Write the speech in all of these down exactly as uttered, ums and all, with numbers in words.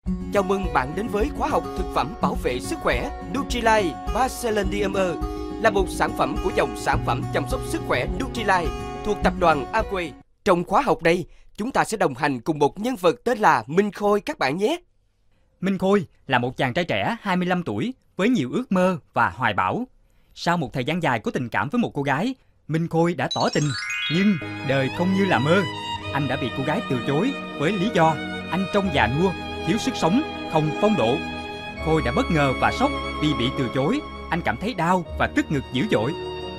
Chào mừng bạn đến với khóa học thực phẩm bảo vệ sức khỏe Nutrilite Baselenium là một sản phẩm của dòng sản phẩm chăm sóc sức khỏe Nutrilite thuộc tập đoàn Amway. Trong khóa học này, chúng ta sẽ đồng hành cùng một nhân vật tên là Minh Khôi các bạn nhé. Minh Khôi là một chàng trai trẻ hai mươi lăm tuổi với nhiều ước mơ và hoài bão. Sau một thời gian dài có tình cảm với một cô gái, Minh Khôi đã tỏ tình, nhưng đời không như là mơ. Anh đã bị cô gái từ chối với lý do anh trông già nua, thiếu sức sống, không phong độ. Khôi đã bất ngờ và sốc vì bị từ chối. Anh cảm thấy đau và tức ngực dữ dội.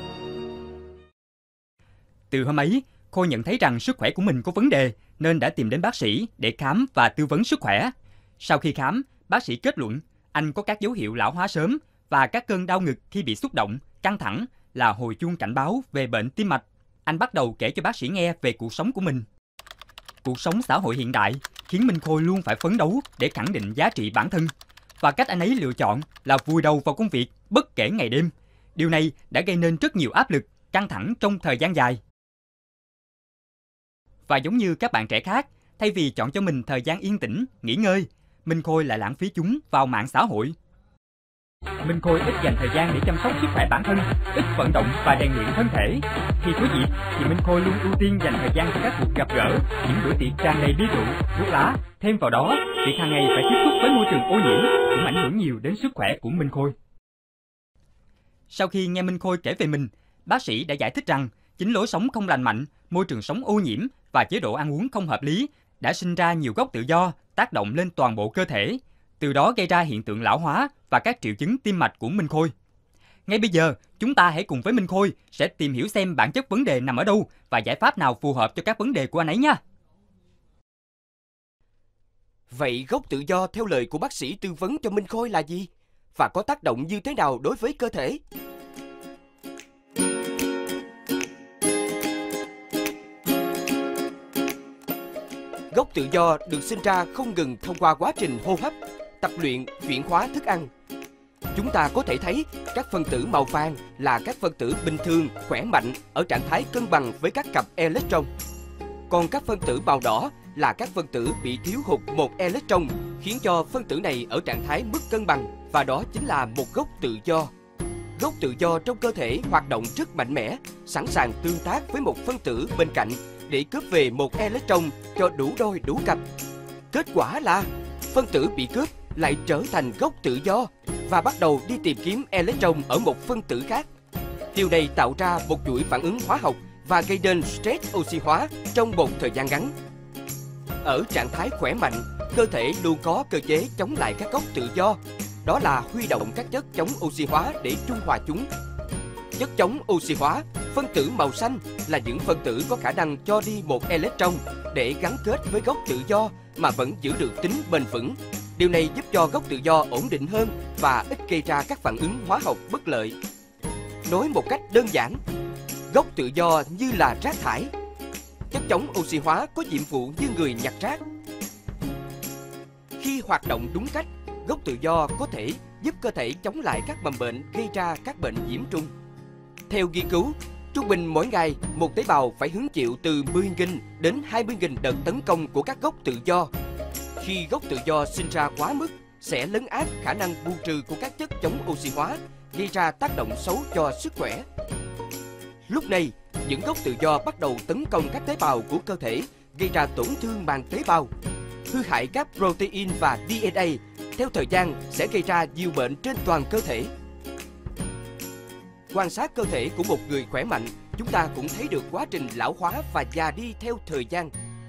Từ hôm ấy, Khôi nhận thấy rằng sức khỏe của mình có vấn đề nên đã tìm đến bác sĩ để khám và tư vấn sức khỏe. Sau khi khám, bác sĩ kết luận anh có các dấu hiệu lão hóa sớm và các cơn đau ngực khi bị xúc động, căng thẳng là hồi chuông cảnh báo về bệnh tim mạch. Anh bắt đầu kể cho bác sĩ nghe về cuộc sống của mình. Cuộc sống xã hội hiện đại khiến Minh Khôi luôn phải phấn đấu để khẳng định giá trị bản thân. Và cách anh ấy lựa chọn là vùi đầu vào công việc bất kể ngày đêm. Điều này đã gây nên rất nhiều áp lực, căng thẳng trong thời gian dài. Và giống như các bạn trẻ khác, thay vì chọn cho mình thời gian yên tĩnh, nghỉ ngơi, Minh Khôi lại lãng phí chúng vào mạng xã hội. Minh Khôi ít dành thời gian để chăm sóc sức khỏe bản thân, ít vận động và rèn luyện thân thể. Khi có dịp thì Minh Khôi luôn ưu tiên dành thời gian cho các cuộc gặp gỡ, những bữa tiệc tràn đầy bia rượu, thuốc lá. Thêm vào đó, việc hàng ngày phải tiếp xúc với môi trường ô nhiễm cũng ảnh hưởng nhiều đến sức khỏe của Minh Khôi. Sau khi nghe Minh Khôi kể về mình, bác sĩ đã giải thích rằng chính lối sống không lành mạnh, môi trường sống ô nhiễm và chế độ ăn uống không hợp lý đã sinh ra nhiều gốc tự do tác động lên toàn bộ cơ thể, từ đó gây ra hiện tượng lão hóa và các triệu chứng tim mạch của Minh Khôi. Ngay bây giờ, chúng ta hãy cùng với Minh Khôi sẽ tìm hiểu xem bản chất vấn đề nằm ở đâu và giải pháp nào phù hợp cho các vấn đề của anh ấy nha. Vậy gốc tự do theo lời của bác sĩ tư vấn cho Minh Khôi là gì? Và có tác động như thế nào đối với cơ thể? Gốc tự do được sinh ra không ngừng thông qua quá trình hô hấp, tập luyện, chuyển hóa thức ăn. Chúng ta có thể thấy các phân tử màu vàng là các phân tử bình thường, khỏe mạnh ở trạng thái cân bằng với các cặp electron. Còn các phân tử màu đỏ là các phân tử bị thiếu hụt một electron, khiến cho phân tử này ở trạng thái mất cân bằng, và đó chính là một gốc tự do. Gốc tự do trong cơ thể hoạt động rất mạnh mẽ, sẵn sàng tương tác với một phân tử bên cạnh để cướp về một electron cho đủ đôi đủ cặp. Kết quả là phân tử bị cướp lại trở thành gốc tự do và bắt đầu đi tìm kiếm electron ở một phân tử khác. Điều này tạo ra một chuỗi phản ứng hóa học và gây nên stress oxy hóa trong một thời gian ngắn. Ở trạng thái khỏe mạnh, cơ thể luôn có cơ chế chống lại các gốc tự do. Đó là huy động các chất chống oxy hóa để trung hòa chúng. Chất chống oxy hóa, phân tử màu xanh là những phân tử có khả năng cho đi một electron để gắn kết với gốc tự do mà vẫn giữ được tính bền vững. Điều này giúp cho gốc tự do ổn định hơn và ít gây ra các phản ứng hóa học bất lợi. Nói một cách đơn giản, gốc tự do như là rác thải. Chất chống oxy hóa có nhiệm vụ như người nhặt rác. Khi hoạt động đúng cách, gốc tự do có thể giúp cơ thể chống lại các mầm bệnh gây ra các bệnh nhiễm trùng. Theo nghiên cứu, trung bình mỗi ngày một tế bào phải hứng chịu từ mười nghìn đến hai mươi nghìn đợt tấn công của các gốc tự do. Khi gốc tự do sinh ra quá mức, sẽ lấn át khả năng bù trừ của các chất chống oxy hóa, gây ra tác động xấu cho sức khỏe. Lúc này, những gốc tự do bắt đầu tấn công các tế bào của cơ thể, gây ra tổn thương màng tế bào, hư hại các protein và đê en a. Theo thời gian sẽ gây ra nhiều bệnh trên toàn cơ thể. Quan sát cơ thể của một người khỏe mạnh, chúng ta cũng thấy được quá trình lão hóa và già đi theo thời gian.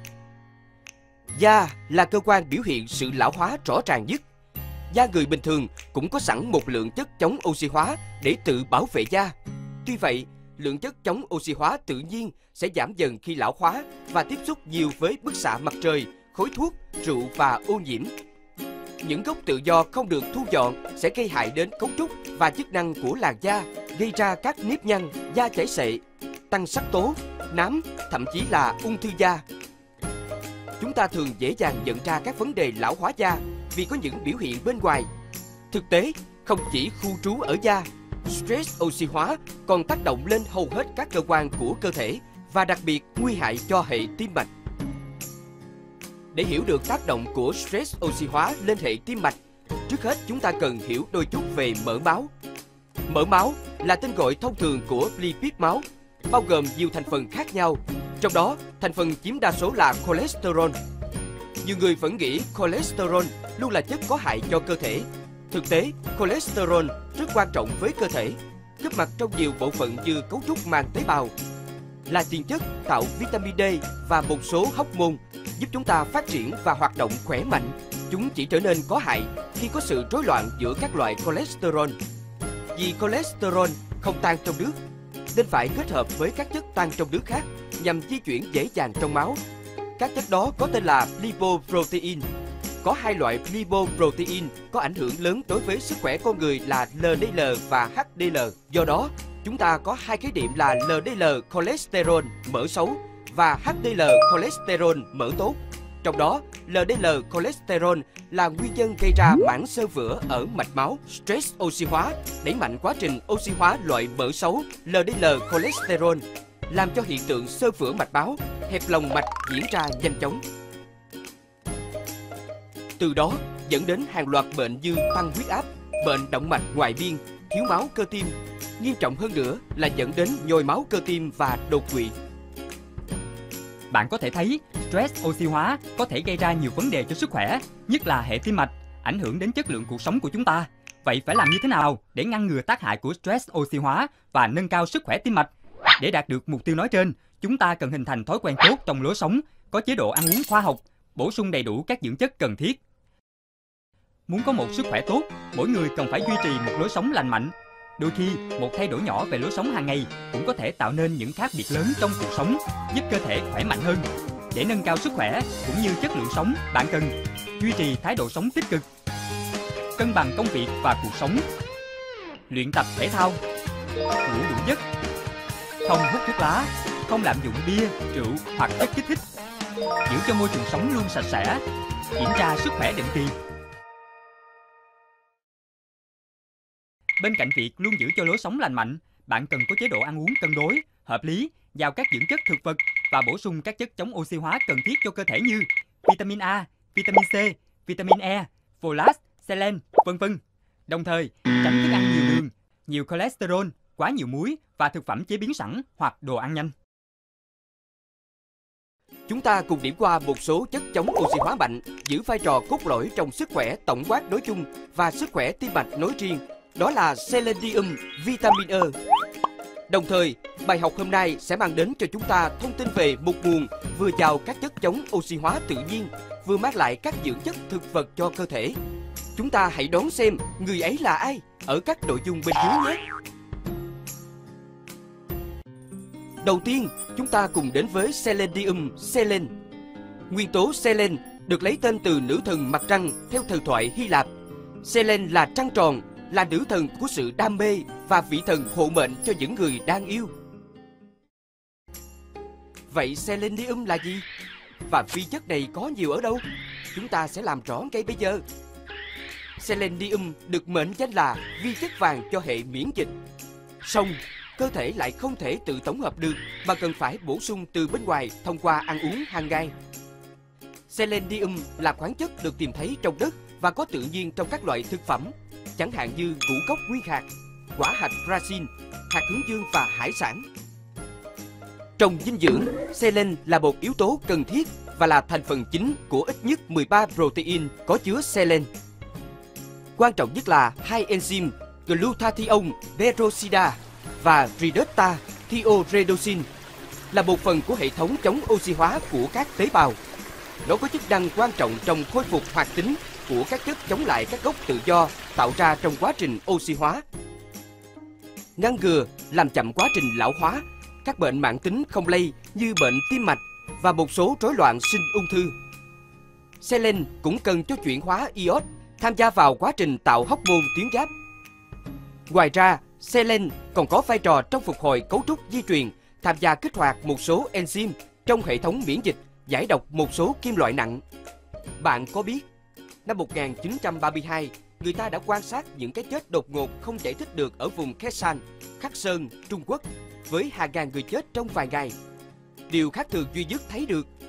Da là cơ quan biểu hiện sự lão hóa rõ ràng nhất. Da người bình thường cũng có sẵn một lượng chất chống oxy hóa để tự bảo vệ da. Tuy vậy, lượng chất chống oxy hóa tự nhiên sẽ giảm dần khi lão hóa và tiếp xúc nhiều với bức xạ mặt trời, khói thuốc, rượu và ô nhiễm. Những gốc tự do không được thu dọn sẽ gây hại đến cấu trúc và chức năng của làn da, gây ra các nếp nhăn, da chảy xệ, tăng sắc tố, nám, thậm chí là ung thư da. Chúng ta thường dễ dàng nhận ra các vấn đề lão hóa da vì có những biểu hiện bên ngoài. Thực tế, không chỉ khu trú ở da, stress oxy hóa còn tác động lên hầu hết các cơ quan của cơ thể và đặc biệt nguy hại cho hệ tim mạch. Để hiểu được tác động của stress oxy hóa lên hệ tim mạch, trước hết chúng ta cần hiểu đôi chút về mỡ máu. Mỡ máu là tên gọi thông thường của lipid máu, bao gồm nhiều thành phần khác nhau, trong đó thành phần chiếm đa số là cholesterol. Nhiều người vẫn nghĩ cholesterol luôn là chất có hại cho cơ thể. Thực tế, cholesterol rất quan trọng với cơ thể, góp mặt trong nhiều bộ phận như cấu trúc màng tế bào, là tiền chất tạo vitamin D và một số hormone giúp chúng ta phát triển và hoạt động khỏe mạnh. Chúng chỉ trở nên có hại khi có sự rối loạn giữa các loại cholesterol. Vì cholesterol không tan trong nước, nên phải kết hợp với các chất tan trong nước khác nhằm di chuyển dễ dàng trong máu. Các chất đó có tên là lipoprotein. Có hai loại lipoprotein có ảnh hưởng lớn đối với sức khỏe con người là lờ đê lờ và hát đê lờ. Do đó, chúng ta có hai khái niệm là lờ đê lờ cholesterol mỡ xấu và hát đê lờ cholesterol mỡ tốt. Trong đó, lờ đê lờ cholesterol là nguyên nhân gây ra mảng xơ vữa ở mạch máu. Stress oxy hóa đẩy mạnh quá trình oxy hóa loại mỡ xấu lờ đê lờ cholesterol, làm cho hiện tượng xơ vữa mạch máu, hẹp lòng mạch diễn ra nhanh chóng. Từ đó dẫn đến hàng loạt bệnh như tăng huyết áp, bệnh động mạch ngoại biên, thiếu máu cơ tim. Nghiêm trọng hơn nữa là dẫn đến nhồi máu cơ tim và đột quỵ. Bạn có thể thấy stress oxy hóa có thể gây ra nhiều vấn đề cho sức khỏe, nhất là hệ tim mạch, ảnh hưởng đến chất lượng cuộc sống của chúng ta. Vậy phải làm như thế nào để ngăn ngừa tác hại của stress oxy hóa và nâng cao sức khỏe tim mạch? Để đạt được mục tiêu nói trên, chúng ta cần hình thành thói quen tốt trong lối sống, có chế độ ăn uống khoa học, bổ sung đầy đủ các dưỡng chất cần thiết. Muốn có một sức khỏe tốt, mỗi người cần phải duy trì một lối sống lành mạnh. Đôi khi, một thay đổi nhỏ về lối sống hàng ngày cũng có thể tạo nên những khác biệt lớn trong cuộc sống, giúp cơ thể khỏe mạnh hơn. Để nâng cao sức khỏe cũng như chất lượng sống, bạn cần duy trì thái độ sống tích cực, cân bằng công việc và cuộc sống, luyện tập thể thao, ngủ đủ giấc, không hút thuốc lá, không lạm dụng bia, rượu hoặc chất kích thích, giữ cho môi trường sống luôn sạch sẽ, kiểm tra sức khỏe định kỳ. Bên cạnh việc luôn giữ cho lối sống lành mạnh, bạn cần có chế độ ăn uống cân đối, hợp lý, giàu các dưỡng chất thực vật và bổ sung các chất chống oxy hóa cần thiết cho cơ thể như vitamin A, vitamin C, vitamin E, folate, selen, vân vân. Đồng thời, tránh thức ăn nhiều đường, nhiều cholesterol, quá nhiều muối và thực phẩm chế biến sẵn hoặc đồ ăn nhanh. Chúng ta cùng điểm qua một số chất chống oxy hóa mạnh giữ vai trò cốt lõi trong sức khỏe tổng quát nói chung và sức khỏe tim mạch nói riêng. Đó là selenium, vitamin E. Đồng thời, bài học hôm nay sẽ mang đến cho chúng ta thông tin về một nguồn vừa giàu các chất chống oxy hóa tự nhiên, vừa mang lại các dưỡng chất thực vật cho cơ thể. Chúng ta hãy đón xem người ấy là ai ở các nội dung bên dưới nhé. Đầu tiên, chúng ta cùng đến với selenium, selen. Nguyên tố selen được lấy tên từ nữ thần mặt trăng theo thần thoại Hy Lạp. Selen là trăng tròn, là nữ thần của sự đam mê và vị thần hộ mệnh cho những người đang yêu. Vậy selenium là gì? Và vi chất này có nhiều ở đâu? Chúng ta sẽ làm rõ ngay bây giờ. Selenium được mệnh danh là vi chất vàng cho hệ miễn dịch. Song, cơ thể lại không thể tự tổng hợp được mà cần phải bổ sung từ bên ngoài thông qua ăn uống hàng ngày. Selenium là khoáng chất được tìm thấy trong đất và có tự nhiên trong các loại thực phẩm, chẳng hạn như ngũ cốc nguyên hạt, quả hạch raisin, hạt hướng dương và hải sản. Trong dinh dưỡng, selen là một yếu tố cần thiết và là thành phần chính của ít nhất mười ba protein có chứa selen. Quan trọng nhất là hai enzyme glutathione peroxidase và reductase thioredoxin là một phần của hệ thống chống oxy hóa của các tế bào. Nó có chức năng quan trọng trong khôi phục hoạt tính của các chất chống lại các gốc tự do tạo ra trong quá trình oxy hóa, ngăn ngừa, làm chậm quá trình lão hóa, các bệnh mãn tính không lây như bệnh tim mạch và một số rối loạn sinh ung thư. Selen cũng cần cho chuyển hóa iốt tham gia vào quá trình tạo hormone tuyến giáp. Ngoài ra, selen còn có vai trò trong phục hồi cấu trúc di truyền, tham gia kích hoạt một số enzyme trong hệ thống miễn dịch, giải độc một số kim loại nặng. Bạn có biết, năm một nghìn chín trăm ba mươi hai, người ta đã quan sát những cái chết đột ngột không giải thích được ở vùng Kherson, Khắc Sơn, Trung Quốc, với hàng ngàn người chết trong vài ngày. Điều khác thường duy nhất thấy được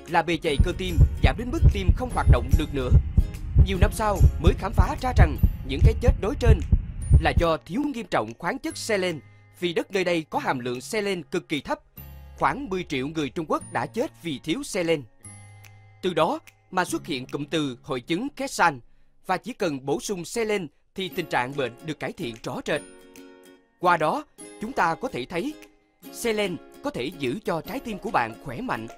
là bề dày cơ tim giảm đến mức tim không hoạt động được nữa. Nhiều năm sau mới khám phá ra rằng những cái chết nói trên là do thiếu nghiêm trọng khoáng chất selen, vì đất nơi đây có hàm lượng selen cực kỳ thấp. Khoảng mười triệu người Trung Quốc đã chết vì thiếu selen. Từ đó mà xuất hiện cụm từ hội chứng Kessan, và chỉ cần bổ sung selen thì tình trạng bệnh được cải thiện rõ rệt. Qua đó, chúng ta có thể thấy selen có thể giữ cho trái tim của bạn khỏe mạnh.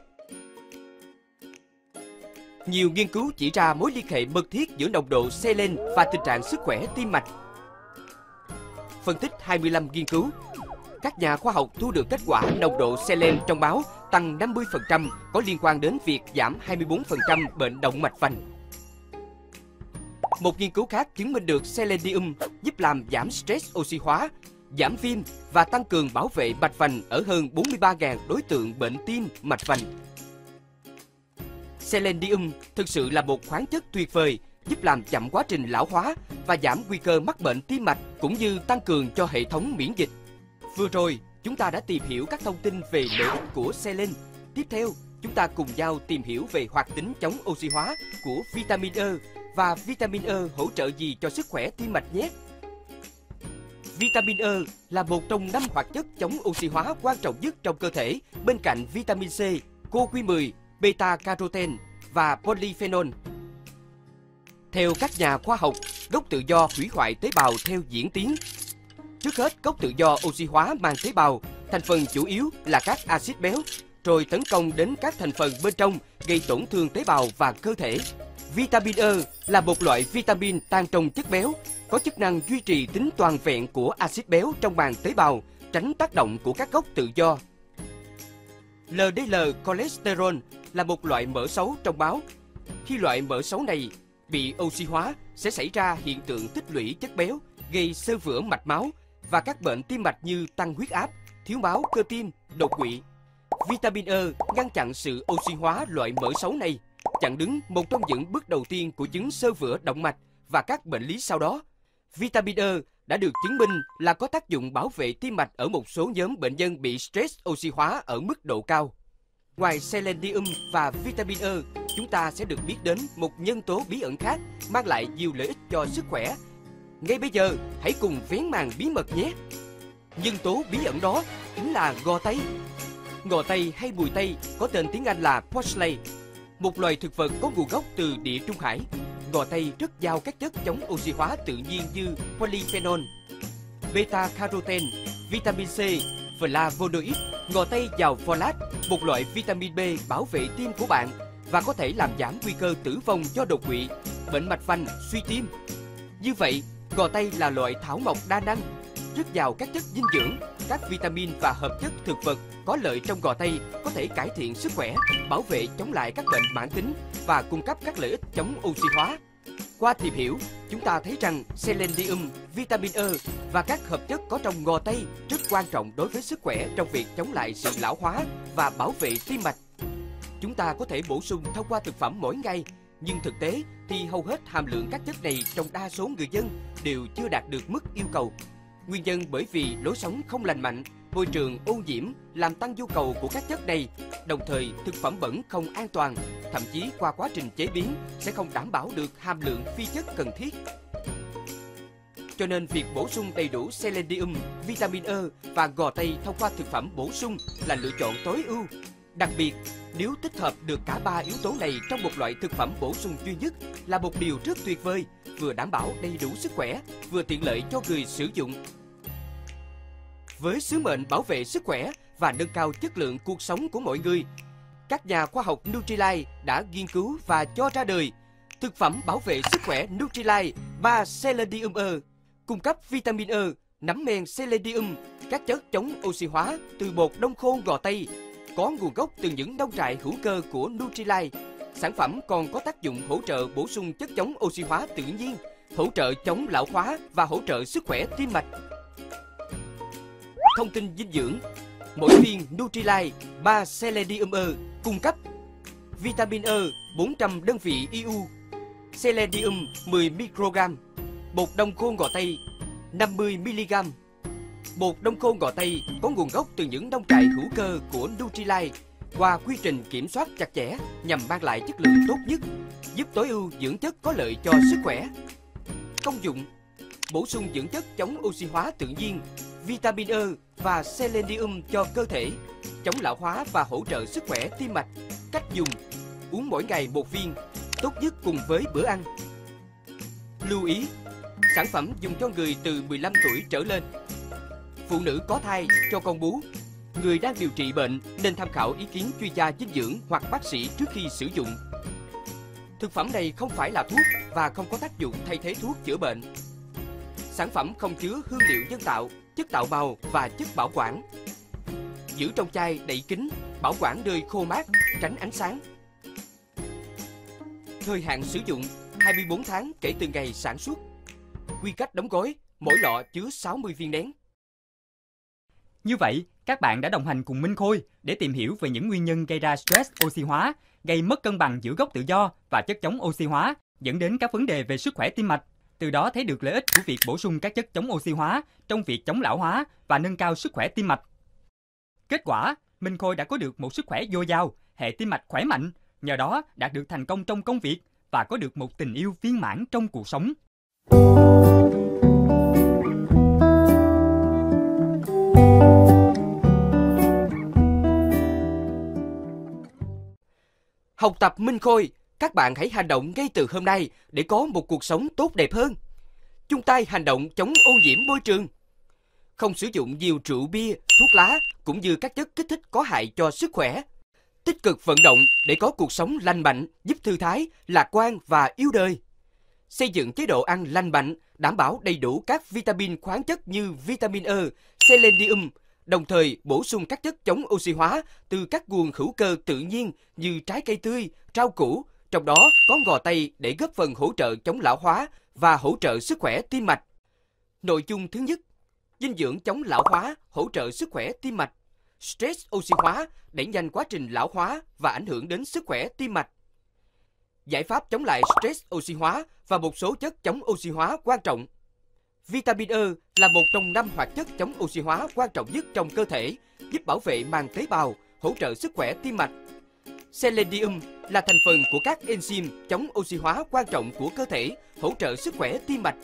Nhiều nghiên cứu chỉ ra mối liên hệ mật thiết giữa nồng độ selen và tình trạng sức khỏe tim mạch. Phân tích hai mươi lăm nghiên cứu, các nhà khoa học thu được kết quả nồng độ selen trong máu tăng năm mươi phần trăm có liên quan đến việc giảm hai mươi tư phần trăm bệnh động mạch vành. Một nghiên cứu khác chứng minh được selenium giúp làm giảm stress oxy hóa, giảm viêm và tăng cường bảo vệ mạch vành ở hơn bốn mươi ba nghìn đối tượng bệnh tim mạch vành. Selenium thực sự là một khoáng chất tuyệt vời, giúp làm chậm quá trình lão hóa và giảm nguy cơ mắc bệnh tim mạch, cũng như tăng cường cho hệ thống miễn dịch. Vừa rồi, chúng ta đã tìm hiểu các thông tin về lợi ích của selen. Tiếp theo, chúng ta cùng nhau tìm hiểu về hoạt tính chống oxy hóa của vitamin E và vitamin E hỗ trợ gì cho sức khỏe tim mạch nhé. Vitamin E là một trong năm hoạt chất chống oxy hóa quan trọng nhất trong cơ thể, bên cạnh vitamin C, cô quy mười, beta-carotene và polyphenol. Theo các nhà khoa học, gốc tự do hủy hoại tế bào theo diễn tiến. Trước hết, gốc tự do oxy hóa mang tế bào, thành phần chủ yếu là các axit béo, rồi tấn công đến các thành phần bên trong, gây tổn thương tế bào và cơ thể. Vitamin E là một loại vitamin tan trong chất béo, có chức năng duy trì tính toàn vẹn của axit béo trong màng tế bào, tránh tác động của các gốc tự do. lờ đê lờ cholesterol là một loại mỡ xấu trong máu. Khi loại mỡ xấu này bị oxy hóa, sẽ xảy ra hiện tượng tích lũy chất béo, gây xơ vữa mạch máu và các bệnh tim mạch như tăng huyết áp, thiếu máu cơ tim, đột quỵ. Vitamin E ngăn chặn sự oxy hóa loại mỡ xấu này, chặn đứng một trong những bước đầu tiên của chứng xơ vữa động mạch và các bệnh lý sau đó. Vitamin E đã được chứng minh là có tác dụng bảo vệ tim mạch ở một số nhóm bệnh nhân bị stress oxy hóa ở mức độ cao. Ngoài selenium và vitamin E, chúng ta sẽ được biết đến một nhân tố bí ẩn khác mang lại nhiều lợi ích cho sức khỏe. Ngay bây giờ, hãy cùng vén màn bí mật nhé! Nhân tố bí ẩn đó chính là ngò tây. Ngò tây hay mùi tây có tên tiếng Anh là parsley, một loài thực vật có nguồn gốc từ Địa Trung Hải. Ngò tây rất giàu các chất chống oxy hóa tự nhiên như polyphenol, beta-carotene, vitamin C, flavonoid. Ngò tây giàu folate, một loại vitamin B bảo vệ tim của bạn và có thể làm giảm nguy cơ tử vong do đột quỵ, bệnh mạch vành, suy tim. Như vậy, ngò tây là loại thảo mộc đa năng, rất giàu các chất dinh dưỡng, các vitamin và hợp chất thực vật có lợi trong ngò tây có thể cải thiện sức khỏe, bảo vệ chống lại các bệnh mãn tính và cung cấp các lợi ích chống oxy hóa. Qua tìm hiểu, chúng ta thấy rằng selenium, vitamin E và các hợp chất có trong ngò tây rất quan trọng đối với sức khỏe trong việc chống lại sự lão hóa và bảo vệ tim mạch. Chúng ta có thể bổ sung thông qua thực phẩm mỗi ngày, nhưng thực tế thì hầu hết hàm lượng các chất này trong đa số người dân đều chưa đạt được mức yêu cầu. Nguyên nhân bởi vì lối sống không lành mạnh, môi trường ô nhiễm làm tăng nhu cầu của các chất này, đồng thời thực phẩm bẩn không an toàn, thậm chí qua quá trình chế biến sẽ không đảm bảo được hàm lượng phi chất cần thiết. Cho nên việc bổ sung đầy đủ selenium, vitamin E và ngò tây thông qua thực phẩm bổ sung là lựa chọn tối ưu. Đặc biệt, nếu tích hợp được cả ba yếu tố này trong một loại thực phẩm bổ sung duy nhất là một điều rất tuyệt vời, vừa đảm bảo đầy đủ sức khỏe, vừa tiện lợi cho người sử dụng. Với sứ mệnh bảo vệ sức khỏe và nâng cao chất lượng cuộc sống của mọi người, các nhà khoa học Nutrilite đã nghiên cứu và cho ra đời thực phẩm bảo vệ sức khỏe Nutrilite ba Selenium E, cung cấp vitamin E, nấm men selenium, các chất chống oxy hóa từ bột đông khô ngò tây, có nguồn gốc từ những nông trại hữu cơ của Nutrilite. Sản phẩm còn có tác dụng hỗ trợ bổ sung chất chống oxy hóa tự nhiên, hỗ trợ chống lão hóa và hỗ trợ sức khỏe tim mạch. Thông tin dinh dưỡng: mỗi viên Nutrilite ba Selenium E cung cấp vitamin E bốn trăm đơn vị i u, selenium mười microgram, bột đông khô ngò tây năm mươi mi-li-gam. Bột đông khô ngò tây có nguồn gốc từ những nông trại hữu cơ của Nutrilite, qua quy trình kiểm soát chặt chẽ nhằm mang lại chất lượng tốt nhất, giúp tối ưu dưỡng chất có lợi cho sức khỏe. Công dụng: bổ sung dưỡng chất chống oxy hóa tự nhiên, vitamin E và selenium cho cơ thể, chống lão hóa và hỗ trợ sức khỏe tim mạch. Cách dùng: uống mỗi ngày một viên, tốt nhất cùng với bữa ăn. Lưu ý: sản phẩm dùng cho người từ mười lăm tuổi trở lên, phụ nữ có thai, cho con bú, người đang điều trị bệnh nên tham khảo ý kiến chuyên gia dinh dưỡng hoặc bác sĩ trước khi sử dụng. Thực phẩm này không phải là thuốc và không có tác dụng thay thế thuốc chữa bệnh. Sản phẩm không chứa hương liệu nhân tạo, chất tạo màu và chất bảo quản. Giữ trong chai đậy kín, bảo quản nơi khô mát, tránh ánh sáng. Thời hạn sử dụng hai mươi bốn tháng kể từ ngày sản xuất. Quy cách đóng gói: mỗi lọ chứa sáu mươi viên nén. Như vậy, các bạn đã đồng hành cùng Minh Khôi để tìm hiểu về những nguyên nhân gây ra stress oxy hóa, gây mất cân bằng giữa gốc tự do và chất chống oxy hóa, dẫn đến các vấn đề về sức khỏe tim mạch. Từ đó thấy được lợi ích của việc bổ sung các chất chống oxy hóa trong việc chống lão hóa và nâng cao sức khỏe tim mạch. Kết quả, Minh Khôi đã có được một sức khỏe dồi dào, hệ tim mạch khỏe mạnh, nhờ đó đạt được thành công trong công việc và có được một tình yêu viên mãn trong cuộc sống. Học tập Minh Khôi, các bạn hãy hành động ngay từ hôm nay để có một cuộc sống tốt đẹp hơn. Chung tay hành động chống ô nhiễm môi trường. Không sử dụng nhiều rượu bia, thuốc lá cũng như các chất kích thích có hại cho sức khỏe. Tích cực vận động để có cuộc sống lành mạnh, giúp thư thái, lạc quan và yêu đời. Xây dựng chế độ ăn lành mạnh, đảm bảo đầy đủ các vitamin khoáng chất như vitamin E, selenium, đồng thời bổ sung các chất chống oxy hóa từ các nguồn hữu cơ tự nhiên như trái cây tươi, rau củ, trong đó có ngò tây để góp phần hỗ trợ chống lão hóa và hỗ trợ sức khỏe tim mạch. Nội dung thứ nhất: dinh dưỡng chống lão hóa, hỗ trợ sức khỏe tim mạch. Stress oxy hóa đẩy nhanh quá trình lão hóa và ảnh hưởng đến sức khỏe tim mạch. Giải pháp chống lại stress oxy hóa và một số chất chống oxy hóa quan trọng. Vitamin E là một trong năm hoạt chất chống oxy hóa quan trọng nhất trong cơ thể, giúp bảo vệ màng tế bào, hỗ trợ sức khỏe tim mạch. Selenium là thành phần của các enzyme chống oxy hóa quan trọng của cơ thể, hỗ trợ sức khỏe tim mạch.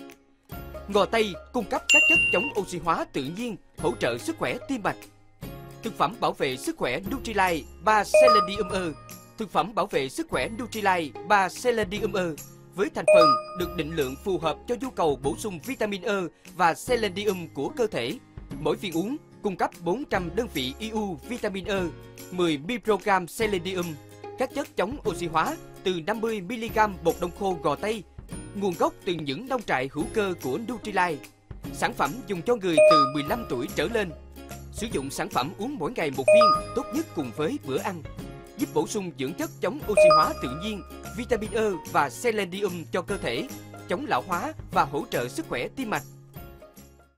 Ngò tây cung cấp các chất chống oxy hóa tự nhiên, hỗ trợ sức khỏe tim mạch. Thực phẩm bảo vệ sức khỏe Nutrilite ba Selenium E. Thực phẩm bảo vệ sức khỏe Nutrilite ba Selenium E với thành phần được định lượng phù hợp cho nhu cầu bổ sung vitamin E và selenium của cơ thể. Mỗi viên uống cung cấp bốn trăm đơn vị i u vitamin E, mười microgram selenium, các chất chống oxy hóa từ năm mươi mi-li-gam bột đông khô gò tây, nguồn gốc từ những nông trại hữu cơ của Nutrilite. Sản phẩm dùng cho người từ mười lăm tuổi trở lên. Sử dụng sản phẩm uống mỗi ngày một viên, tốt nhất cùng với bữa ăn. Giúp bổ sung dưỡng chất chống oxy hóa tự nhiên, vitamin E và selenium cho cơ thể, chống lão hóa và hỗ trợ sức khỏe tim mạch.